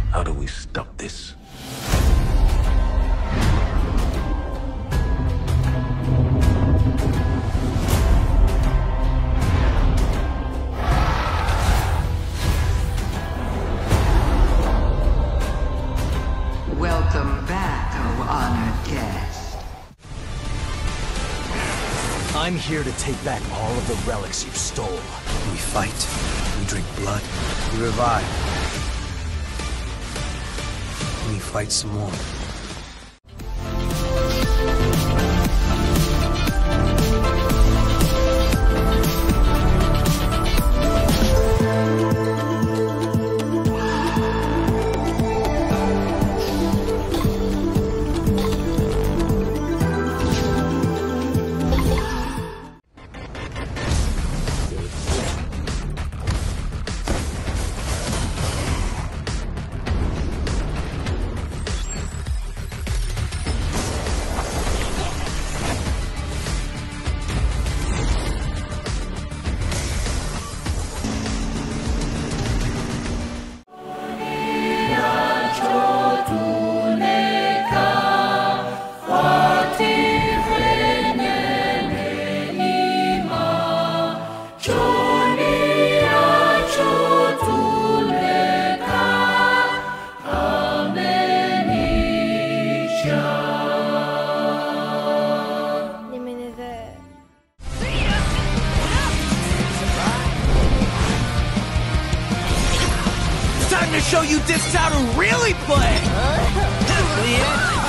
How do we stop this? Welcome back, oh honored guest. I'm here to take back all of the relics you stole. We fight. We drink blood. We revive. We fight some more. Time to show you just how to really play!